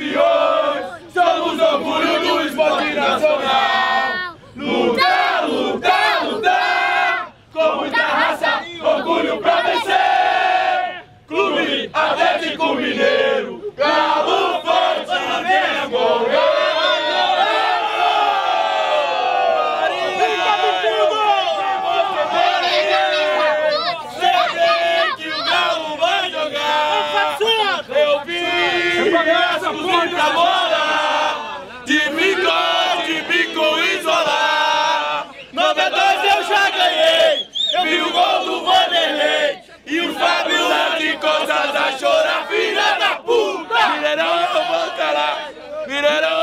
campeões, somos orgulho do esporte nacional. Lutar, lutar, lutar, com muita raça, orgulho pra vencer. Clube Atlético Mineiro, Galo forte, Flamengo. Muita bola, de bico isolar. 92 eu já ganhei, eu vi o gol do Vanderlei e o Fábio lá de costas a chorar, filha da puta. Mineirão eu vou estar lá, Mineirão